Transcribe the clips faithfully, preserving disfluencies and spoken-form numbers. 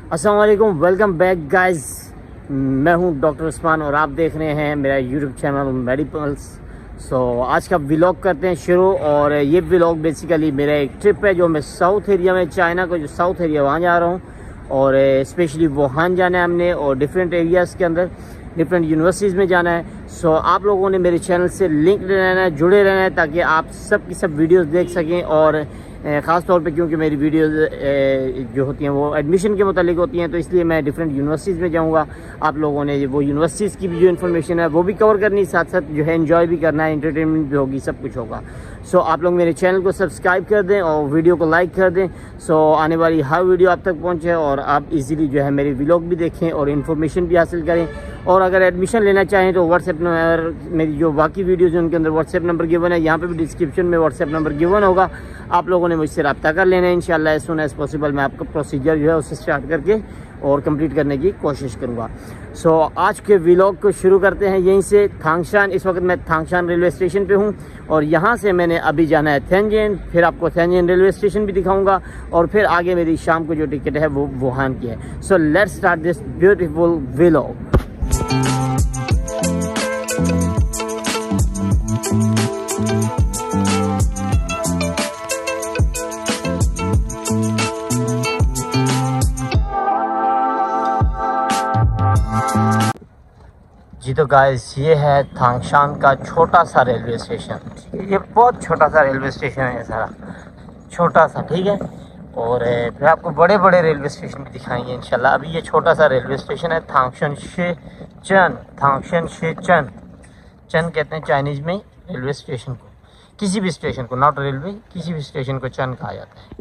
अस्सलाम वालेकुम, welcome back guys. मैं हूं डॉक्टर उस्मान और आप देख रहे हैं मेरा यूट्यूब चैनल मेडिपल्स। सो आज का व्लॉग करते हैं शुरू। और ये व्लॉग बेसिकली मेरा एक ट्रिप है जो मैं साउथ एरिया में, चाइना का जो साउथ एरिया वहाँ जा रहा हूँ। और स्पेशली वुहान जाना है हमने और डिफरेंट एरियाज़ के अंदर डिफरेंट यूनिवर्सिटीज़ में जाना है। सो आप लोगों ने मेरे चैनल से लिंक रहना है, जुड़े रहना है, ताकि आप सब की सब वीडियोस देख सकें। और ख़ास तौर पे क्योंकि मेरी वीडियोस जो होती हैं वो एडमिशन के मुतालिक होती हैं, तो इसलिए मैं डिफरेंट यूनिवर्सिटीज़ में जाऊंगा। आप लोगों ने वो यूनिवर्सिटीज़ की भी जो इन्फॉर्मेशन है वो भी कवर करनी, साथ साथ जो है एंजॉय भी करना है, एंटरटेनमेंट भी होगी, सब कुछ होगा। सो आप लोग मेरे चैनल को सब्सक्राइब कर दें और वीडियो को लाइक कर दें। सो आने वाली हर वीडियो आप तक पहुँचे और आप इजीली जो है मेरे व्लॉग भी देखें और इन्फॉर्मेशन भी हासिल करें। और अगर एडमिशन लेना चाहें तो व्हाट्सएप नंबर, मेरी जो बाकी वीडियोज़ हैं उनके अंदर व्हाट्सएप नंबर गिवन है, यहाँ पे भी डिस्क्रिप्शन में व्हाट्सएप नंबर गिवन होगा। आप लोगों ने मुझसे रब्ता कर लेना है। इंशाल्लाह एज सून एज पॉसिबल मैं आपका प्रोसीजर जो है उससे स्टार्ट करके और कंप्लीट करने की कोशिश करूँगा। सो so, आज के व्लॉग को शुरू करते हैं यहीं से, थांगशान। इस वक्त मैं थांगशान रेलवे स्टेशन पे हूँ और यहाँ से मैंने अभी जाना है थेंजिन। फिर आपको थेंजिन रेलवे स्टेशन भी दिखाऊंगा और फिर आगे मेरी शाम को जो टिकट है वो वुहान की है। So let's start this beautiful vlog. जी तो गाइस, ये है थांगशान का छोटा सा रेलवे स्टेशन। ये बहुत छोटा सा रेलवे स्टेशन है, सारा छोटा सा, ठीक है। और फिर आपको बड़े बड़े रेलवे स्टेशन भी दिखाएंगे इंशाल्लाह। अभी ये छोटा सा रेलवे स्टेशन है थांगशन शेचन। थांगशन शेचन, चन कहते हैं चाइनीज में रेलवे स्टेशन को, किसी भी स्टेशन को, नॉट रेलवे, किसी भी स्टेशन को चन कहा जाता है।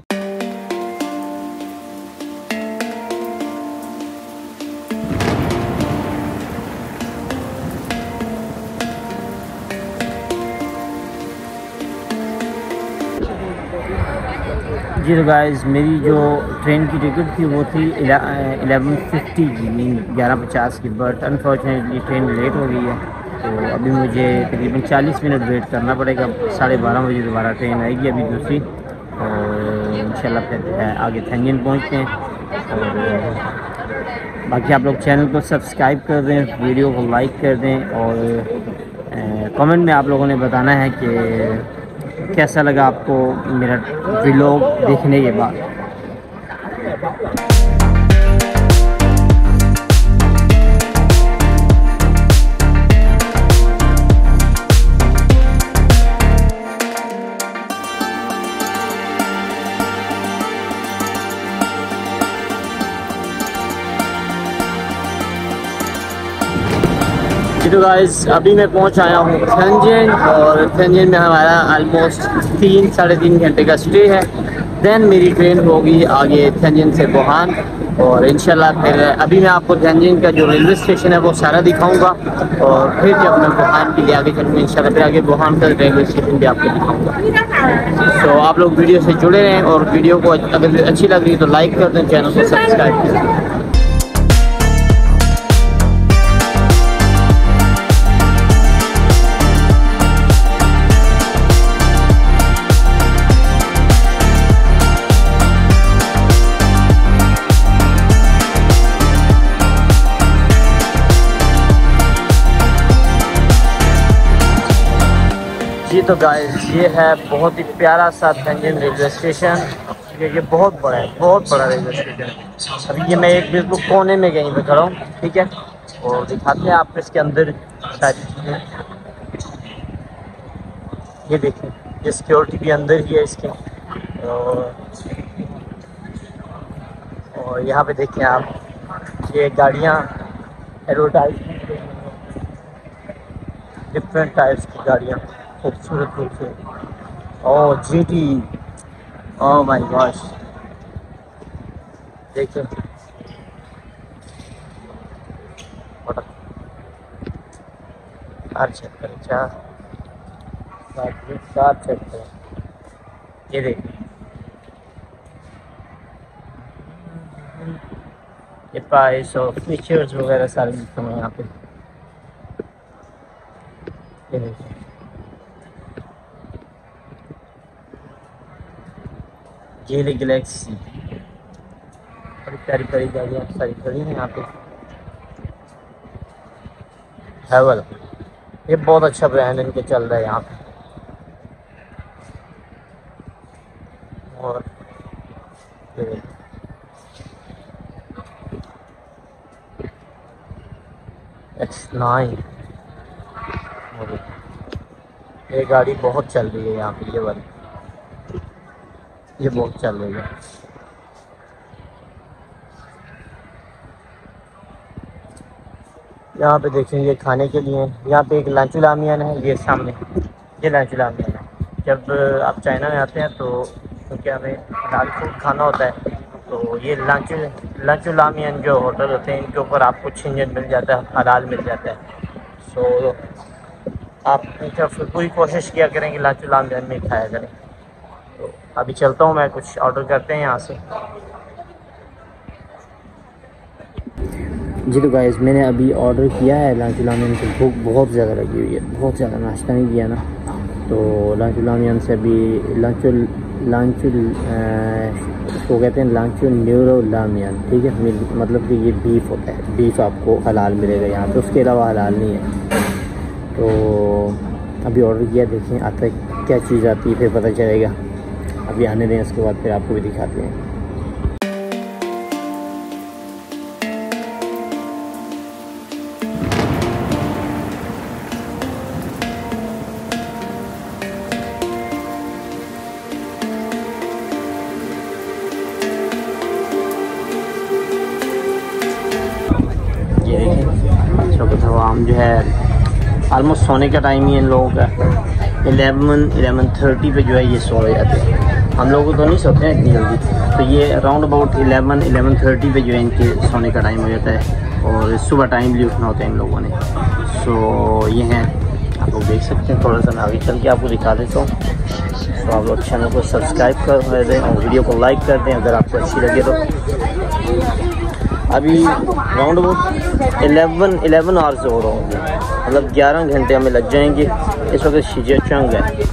जी तो गाइस, मेरी जो ट्रेन की टिकट थी वो थी एलेवन फिफ्टी की, मीन ग्यारह पचास की, बट अनफॉर्चुनेटली ट्रेन लेट हो गई है। तो अभी मुझे तकरीबन चालीस मिनट वेट करना पड़ेगा। साढ़े बारह बजे दोबारा ट्रेन आएगी अभी दूसरी, और इंशाल्लाह फिर आगे थेंजिन पहुंचते हैं। और बाकी आप लोग चैनल को सब्सक्राइब कर दें, वीडियो को लाइक कर दें और कमेंट में आप लोगों ने बताना है कि कैसा लगा आपको मेरा व्लॉग देखने के बाद। तो गाइस, अभी मैं पहुंच आया हूँ थेंजिन और थेंजिन में हमारा ऑलमोस्ट तीन साढ़े तीन घंटे का स्टे है। देन मेरी ट्रेन होगी आगे थेंजिन से वुहान। और इंशाल्लाह फिर अभी मैं आपको थेंजिन का जो रेलवे स्टेशन है वो सारा दिखाऊंगा और फिर जब मैं वुहान के लिए आगे चलूँगा इंशाल्लाह फिर आगे वुहान का रेलवे स्टेशन भी आपको दिखाऊंगा। तो आप लोग वीडियो से जुड़े रहें और वीडियो को अगर अच्छी लग रही है तो लाइक कर दें, चैनल को सब्सक्राइब कर दें। जी तो गाइस, ये है बहुत ही प्यारा सा थेंजिन रेलवे स्टेशन। ये बहुत बड़ा है, बहुत बड़ा रेलवे स्टेशन है। अभी ये मैं एक बिल्कुल कोने में कहीं पे खड़ा हूँ, ठीक है, और दिखाते हैं आपको इसके अंदर सारी चीज़ें। ये देखें, ये सिक्योरिटी भी अंदर ही है इसके। और, और यहाँ पे देखें आप, ये गाड़ियाँ एडवर्टाइजमेंट, डिफरेंट टाइप्स की गाड़ियाँ, खूबसूरत खूबसूरत। Oh GT, oh my gosh, देखिए कार चेक करें, चार कार चेक करें, ये देखिए, ये प्राइस और फीचर्स वगैरह सारे लिखे हुए हैं यहाँ पे। ये देखिए, जेली गैलेक्सी, बड़ी प्यारी प्यारी गाड़ियाँ सारी खड़ी हैं यहाँ पे। हैवल ये बहुत अच्छा ब्रांड इनके चल रहा है यहाँ पे। और एक्स नाइन ये गाड़ी बहुत चल रही है यहाँ पे, ये वाली ये बहुत चल रही है। यहाँ पे देखें ये खाने के लिए, यहाँ पे एक लंच लामियन है, ये सामने ये लंच लामियन है। जब आप चाइना में आते हैं तो क्योंकि हमें दाल फूड खाना होता है, तो ये लंच लंच लामियन जो होटल होते हैं इनके ऊपर आपको छिंजन मिल जाता है, हलाल मिल जाता है। सो आप फिर पूरी कोशिश किया करें कि लंच लामियन में खाया करें। तो अभी चलता हूँ मैं, कुछ ऑर्डर करते हैं यहाँ से। जी तो गाइस मैंने अभी ऑर्डर किया है लंच लामियन से। भूख बहुत ज़्यादा लगी हुई है, बहुत ज़्यादा, नाश्ता नहीं किया ना। तो लंच लामियन से अभी लंच लंच उसको कहते हैं लंच न्यूरो लामियन, ठीक है। मतलब कि ये बीफ होता है, बीफ आपको हलाल मिलेगा यहाँ पे, उसके अलावा हलाल नहीं है। तो अभी ऑर्डर किया, देखें आता क्या चीज़ आती है फिर पता चलेगा। अभी आने दें, उसके बाद फिर आपको भी दिखाते हैं। हम जो है आलमोस्ट सोने का टाइम ही इन लोगों का इलेवन इलेवन थर्टी पे जो है ये सो जाते हैं। हम लोग तो नहीं सोते हैं इतनी जल्दी, तो ये around about eleven eleven thirty पे जो है इनके सोने का टाइम हो जाता है और सुबह टाइमली उठना होता है इन लोगों ने। सो ये हैं, आप लोग देख सकते हैं। थोड़ा सा मैं आगे चल के आपको दिखा देता हूँ। तो आप लोग चैनल को सब्सक्राइब कर दें और वीडियो को लाइक कर दें अगर आपको अच्छी लगे तो। अभी round about eleven eleven hours हो रहा होंगे, मतलब ग्यारह घंटे हमें लग जाएंगे। इस वक्त शीजे चंग है।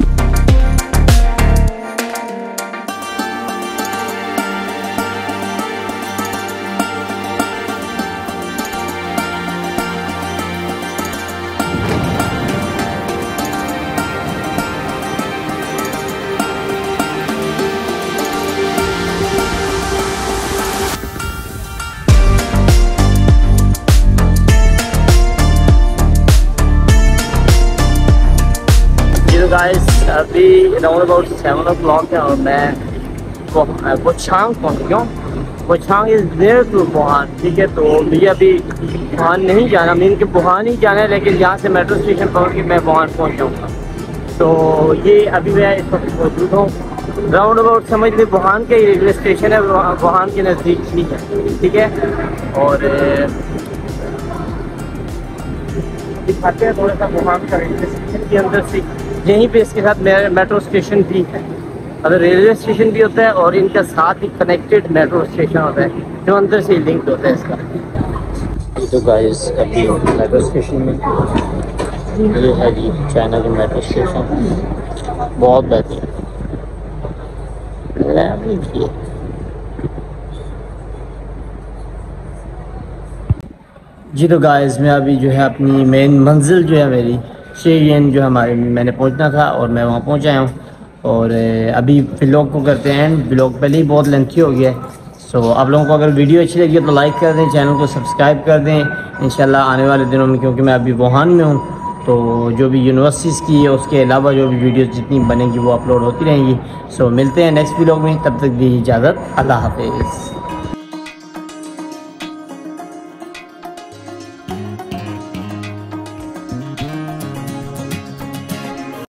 गाइस अभी around about seven o'clock है और मैं बोछांग पहुँच गया हूँ। Bochang is there to Wuhan, ठीक है। तो मुझे अभी वुहान नहीं जाना, मीन के वुहान ही जाना है, लेकिन यहाँ से मेट्रो स्टेशन पहुँच के मैं वुहान पहुँच जाऊँगा। तो ये अभी मैं इस वक्त मौजूद हूँ राउंड अबाउट समझ लीजिए वुहान का ही रेलवे स्टेशन है, वुहान के नज़दीक ही है, ठीक है। और दिखाते हैं थोड़ा सा वुहान का रेलवे स्टेशन के अंदर से। यहीं पे इसके साथ मेट्रो स्टेशन भी है, अगर रेलवे स्टेशन भी होता है और इनका साथ ही कनेक्टेड मेट्रो स्टेशन होता है जो अंदर से लिंक्ड होता है इसका। तो गाइस अभी मेट्रो स्टेशन में ये है जी चाइना का मेट्रो स्टेशन, बहुत बेहतरीन है। जी तो गाइस मैं अभी जो है अपनी मेन मंजिल जो है मेरी शेयन जो हमारे मैंने पहुंचना था और मैं वहां पहुंच आया हूँ। और अभी व्लॉग को करते हैं, व्लॉग पहले ही बहुत लेंथी हो गया है। सो आप लोगों को अगर वीडियो अच्छी लगी तो लाइक कर दें, चैनल को सब्सक्राइब कर दें। इंशाल्लाह आने वाले दिनों में, क्योंकि मैं अभी वुहान में हूँ, तो जो भी यूनिवर्सिटीज़ की है उसके अलावा जो भी वीडियोस जितनी बनेंगी वो अपलोड होती रहेंगी। सो मिलते हैं नेक्स्ट व्लॉग में, तब तक दी इजाज़त, अल्लाह हाफिज़।